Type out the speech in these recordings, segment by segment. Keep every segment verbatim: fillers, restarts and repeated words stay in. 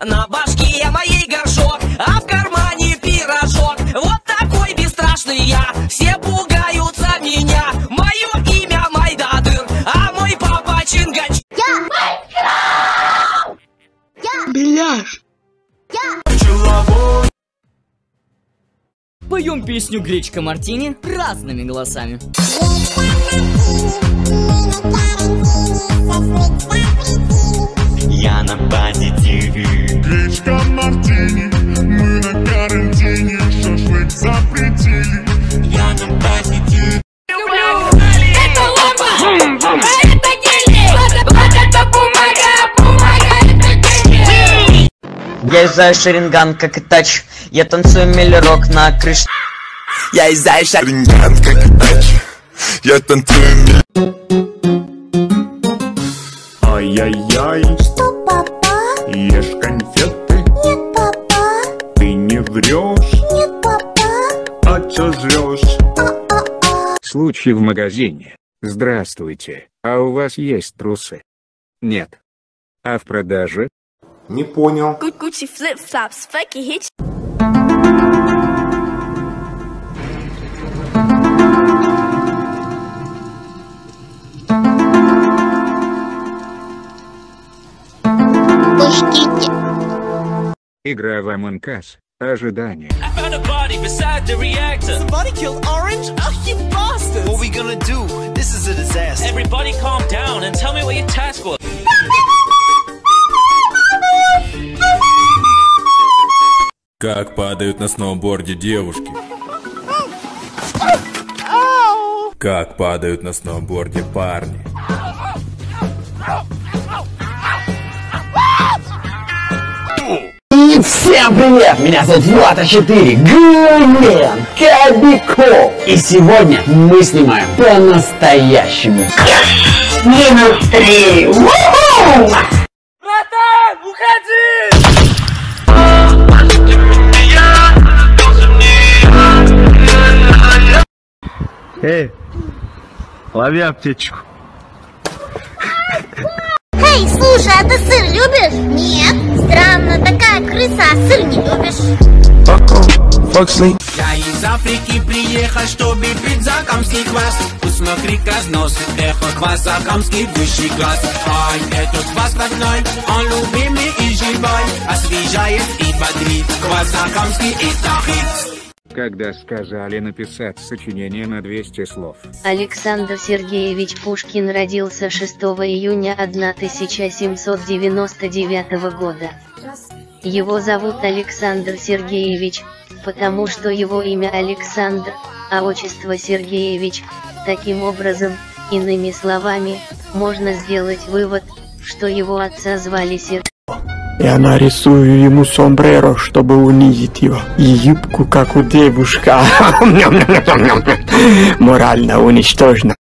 На башке моей горшок, а в кармане пирожок. Вот такой бесстрашный я, все пугаются меня. Мое имя Майдадыр, а мой папа Чингач. Я Майнкрафт! Я Беляш! Я Поем песню «Гречка Мартини» разными голосами. Я на позитиве. Гречка Мартини, мы на карантине, шашлык запретили. Я на позитиве. Это лампа! Это гелий! Это бумага! Бумага! Это гелий! Я изучаю Шаринган, как и тач. Я танцую миллерок на крыше. Я изучаю Шаринган, как и тач. Я танцую миллерок. Ай-яй-яй. Что, папа? Ешь конфеты. Нет, папа. Ты не врешь. Нет, папа. А чё жрешь? Случай в магазине. Здравствуйте, а у вас есть трусы? Нет. А в продаже? Не понял. Gucci flip-flops, факи хич. Пустите. Игра в Among Us. Ожидание. I found a body beside the reactor. Somebody killed Orange? Oh, you bastards! What are we gonna do? This is a disaster. Everybody calm down and tell me what your task was. Как падают на сноуборде девушки. Как падают на сноуборде парни. И всем привет! Меня зовут Влад А четыре, Гумен Кобяков. И сегодня мы снимаем по-настоящему. Минус три! У-ху! Братан, уходи! Эй, лови аптечку. Эй, слушай, а ты сыр любишь? Нет. Странно, такая крыса, а сыр не любишь. Я из Африки приехал, чтобы пить закамский квас. Посмотри, разносит эхо кваса, камский высший класс. Ай, этот квас родной, он любимый и живой. Освежает и бодрит, квас закамский это хит. Когда сказали написать сочинение на двести слов. Александр Сергеевич Пушкин родился шестого июня тысяча семьсот девяносто девятого года. Его зовут Александр Сергеевич, потому что его имя Александр, а отчество Сергеевич. Таким образом, иными словами, можно сделать вывод, что его отца звали Сергей. Я нарисую ему сомбреро, чтобы унизить его. И юбку, как у девушка. Морально уничтожена.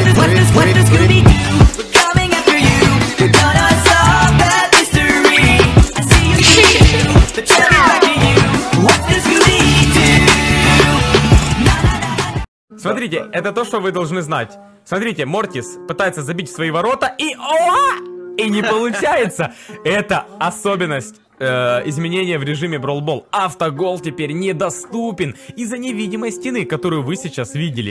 Смотрите, это то, что вы должны знать. Смотрите, Мортис пытается забить в свои ворота и... О! И не получается. Это особенность э, изменения в режиме Brawl Ball. Автогол теперь недоступен из-за невидимой стены, которую вы сейчас видели.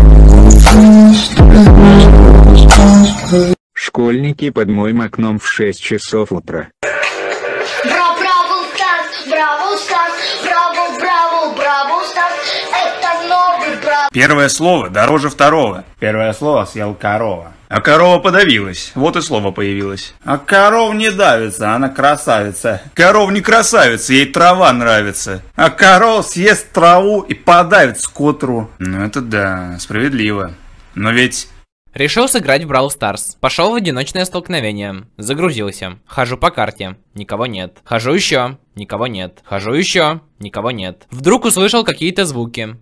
Школьники под моим окном в шесть часов утра. Браво, Старс, Браво, Старс, Браво, Браво, Браво, Старс. Это новый Браво. Первое слово дороже второго. Первое слово съел корова. А корова подавилась, вот и слово появилось. А коров не давится, она красавица. Коров не красавица, ей трава нравится. А коров съест траву и подавится к утру. Ну это да, справедливо. Но ведь... Решил сыграть в Brawl Stars. Пошел в одиночное столкновение. Загрузился. Хожу по карте. Никого нет. Хожу еще. Никого нет. Хожу еще. Никого нет. Вдруг услышал какие-то звуки.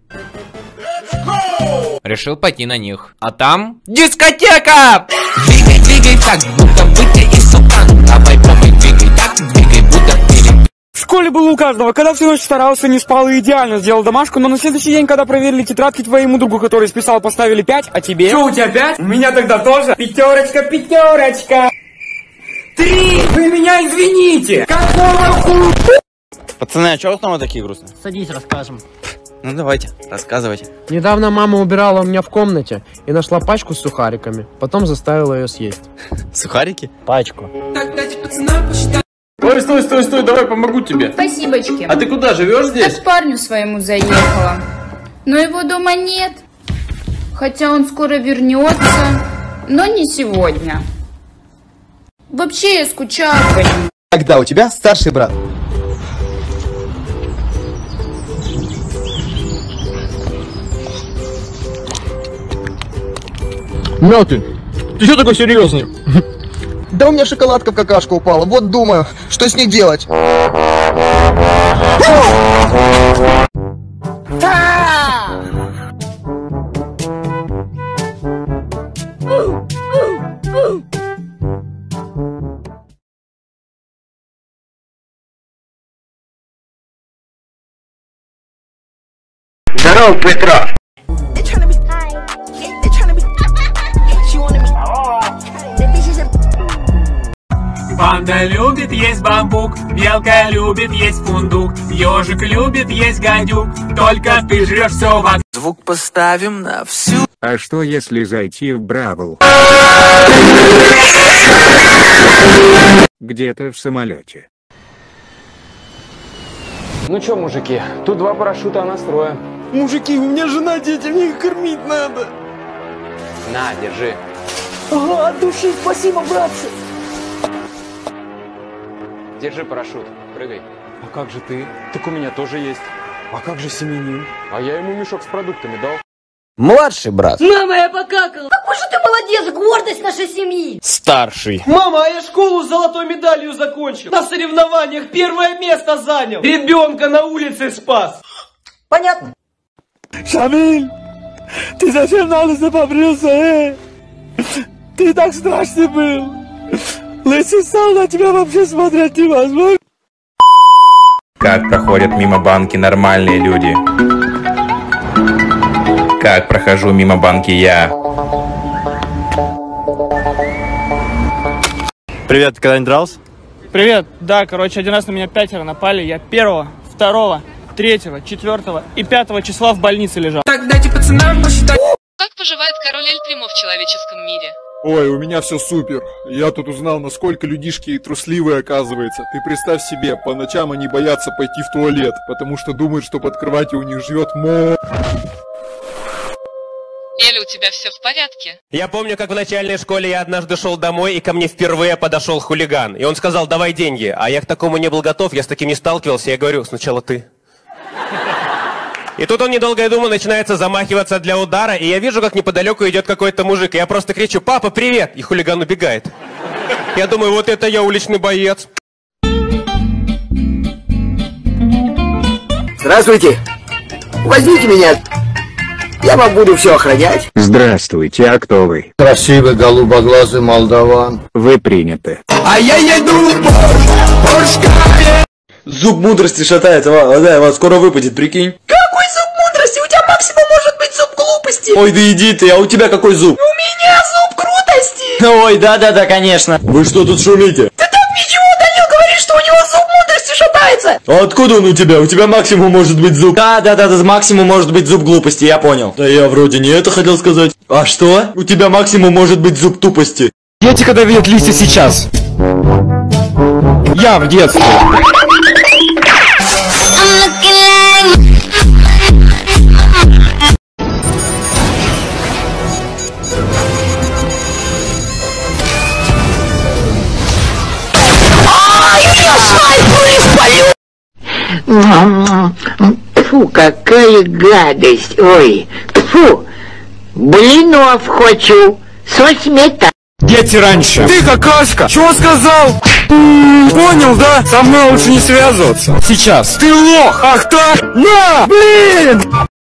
Решил пойти на них. А там... Дискотека! Двигай, двигай так, будто бы ты из сукан. Давай, пробуй, двигай так, двигай, будто ты... В школе было у каждого, когда всю ночь старался, не спал и идеально сделал домашку, но на следующий день, когда проверили тетрадки, твоему другу, который списал, поставили пять, а тебе... Что, у тебя пять? У меня тогда тоже. Пятерочка, пятерочка. три! Вы меня извините! Какого ху... Пацаны, а чё снова такие грустные? Садись, расскажем. Ну давайте, рассказывайте. Недавно мама убирала у меня в комнате и нашла пачку с сухариками. Потом заставила ее съесть. Сухарики? Пачку. Так, дайте пацанам посчитать. Стой, стой, стой, стой, давай помогу тебе. Спасибочки. А ты куда, живешь здесь? Я к парню своему заехала. Но его дома нет. Хотя он скоро вернется, но не сегодня. Вообще я скучаю по нему. Когда у тебя старший брат? Мятый, ты что такой серьезный? Да у меня шоколадка в какашку упала, вот думаю, что с ней делать. Здорово, Петро! Панда любит есть бамбук, белка любит есть фундук, ежик любит есть гадюк, только ты жрешь все вокруг. Звук поставим на всю. А что если зайти в Бравл? Где-то в самолете. Ну чё, мужики, тут два парашюта настроя. Мужики, у меня жена, дети, мне их кормить надо. На, держи. Ага, от души, спасибо, братцы. Держи парашют, прыгай. А как же ты? Так у меня тоже есть. А как же семенин? А я ему мешок с продуктами дал. Младший брат. Мама, я покакала. Какой же ты молодец, гордость нашей семьи. Старший. Мама, а я школу с золотой медалью закончил. На соревнованиях первое место занял. Ребенка на улице спас. Понятно. Шамиль, ты зачем на улице побрился, э? Ты так страшный был. Лысый стал, на тебя вообще смотреть невозможно. Как проходят мимо банки нормальные люди? Как прохожу мимо банки я? Привет, ты когда-нибудь дрался? Привет, да, короче, один раз на меня пятеро напали, я первого, второго, третьего, четвертого и пятого числа в больнице лежал. Так, дайте пацанам посчитать. Как поживает король Эльтрима в человеческом мире? Ой, у меня все супер. Я тут узнал, насколько людишки трусливые оказывается. Ты представь себе, по ночам они боятся пойти в туалет, потому что думают, что под кроватью у них живет мо... Эля, у тебя все в порядке? Я помню, как в начальной школе я однажды шел домой, и ко мне впервые подошел хулиган. И он сказал, давай деньги. А я к такому не был готов, я с таким не сталкивался. Я говорю, сначала ты. И тут он, недолго думая, начинается замахиваться для удара, и я вижу, как неподалеку идет какой-то мужик. И я просто кричу, папа, привет! И хулиган убегает. Я думаю, вот это я уличный боец. Здравствуйте! Возьмите меня! Я вам буду все охранять. Здравствуйте, а кто вы? Красивый голубоглазый молдаван. Вы приняты. А я еду Поршкае. Зуб мудрости шатается, да, вот скоро выпадет, прикинь. Какой зуб мудрости? У тебя максимум может быть зуб глупости. Ой, да иди ты, а у тебя какой зуб? У меня зуб крутости. Ой, да-да-да, конечно. Вы что тут шумите? Да там ничего, Данил говорит, что у него зуб мудрости шатается. А откуда он у тебя? У тебя максимум может быть зуб. Да-да-да, максимум может быть зуб глупости, я понял. Да я вроде не это хотел сказать. А что? У тебя максимум может быть зуб тупости. Дети, когда видят листья сейчас. Я в детстве. Фу, какая гадость. Ой, фу. Блинов хочу. Со сметаной. Дети раньше. Ты какашка. Чего сказал? Понял, да? Со мной лучше не связываться. Сейчас. Ты лох. Ах так. На, блин.